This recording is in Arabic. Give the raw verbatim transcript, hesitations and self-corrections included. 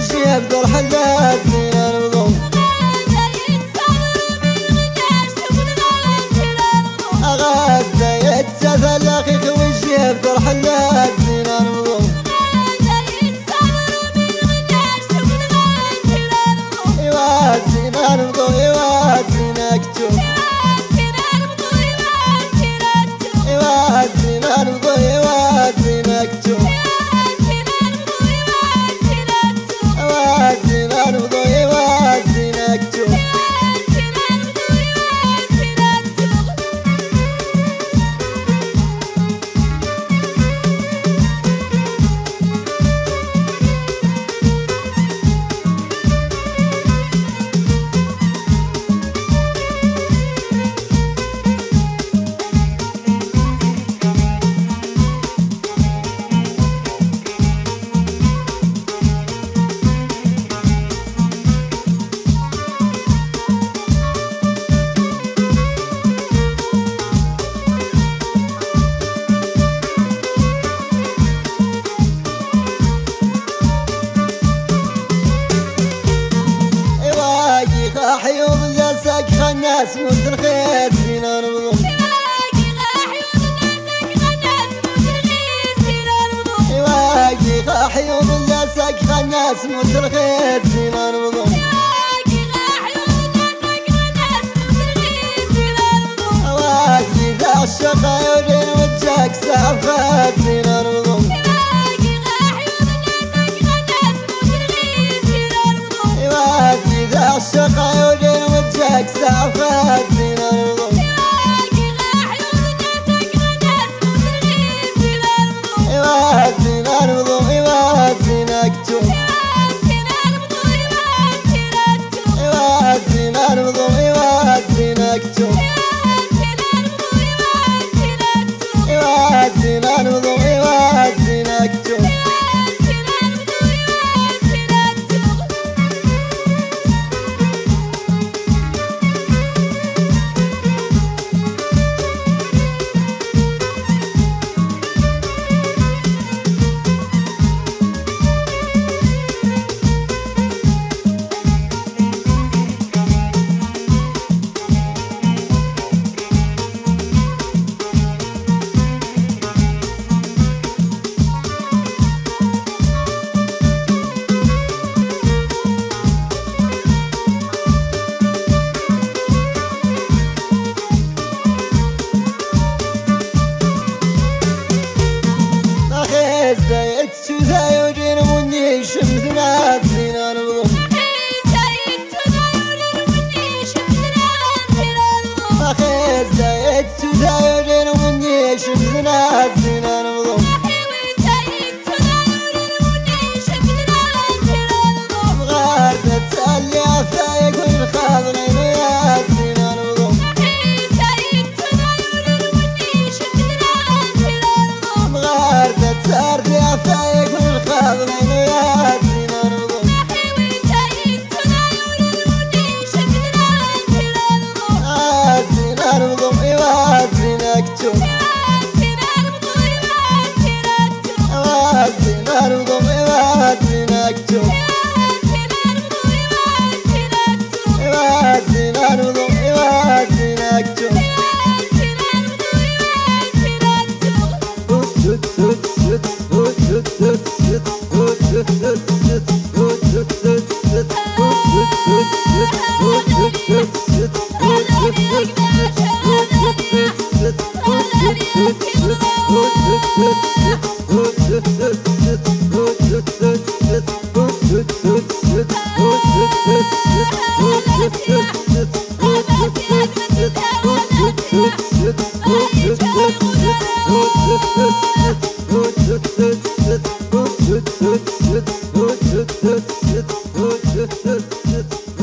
وجهي بدر حلات زينان مضم أغاثة يتسفل أخيك وجهي بدر حلات زينان مضم إيوا زينان مضم إيوا زينكتو إيوا زينان مضم إيوا زينكتو حيوض لسك خناس مترخيص زينان مضم يواجي حيوض لسك خناس مترخيص زينان مضم واجي ذا الشقا يورين وجهك سافات زينان مضم يواجي ذا الشقا يورين وجهك سافات زينان مضم إيوا زينان مضم إيوا زينكتو إيوا زينان مضم إيوا زينكتو إيوا زينان مضم إيوا زينكتو زايد تزايدين مني شمسنا زينان مضم أخي زايد تزايدين مني شمسنا زينان مضم غاردة تسألي عفايق والخاضرين ويا زينان مضم غاردة تسألي عفايق والخاضرين ويا زينان مضم آه زينان مضم إيوا زينكتو آه زينان مضم إيوا زينكتو إيوا زينان مضم إيوا زينكتو It's